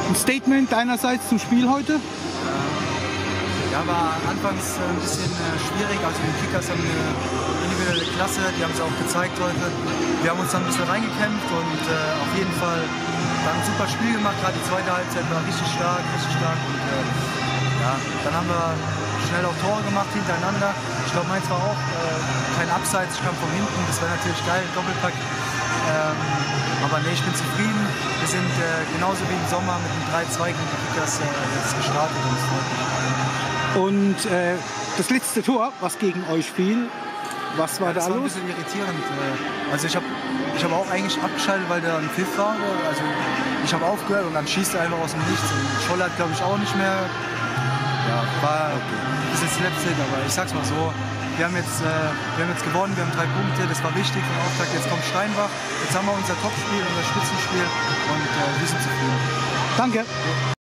Ein Statement deinerseits zum Spiel heute? Ja, war anfangs ein bisschen schwierig. Also die Kickers haben eine individuelle Klasse, die haben es auch gezeigt heute. Wir haben uns dann ein bisschen reingekämpft und auf jeden Fall dann ein super Spiel gemacht. Gerade die zweite Halbzeit war richtig stark, richtig stark. Und ja, dann haben wir schnell auch Tore gemacht hintereinander. Ich glaube, meins war auch kein Abseits, ich kam von hinten. Das wäre natürlich geil, Doppelpack. Aber nee, ich bin zufrieden. Wir sind genauso wie im Sommer mit dem 3-2 gegen die Kickers jetzt gestartet und es freut mich. Und das letzte Tor, was gegen euch fiel, was war da los? Das war ein bisschen irritierend. Also ich hab auch eigentlich abgeschaltet, weil da ein Pfiff war. Also ich habe aufgehört und dann schießt er einfach aus dem Nichts. Und Scholl hat, glaube ich, auch nicht mehr. Ja, war ein bisschen Slapstick, aber ich sag's mal so. Wir haben jetzt gewonnen, wir haben 3 Punkte, das war wichtig für den Auftakt. Jetzt kommt Steinbach, jetzt haben wir unser Topspiel, unser Spitzenspiel und wir sind zufrieden. Danke.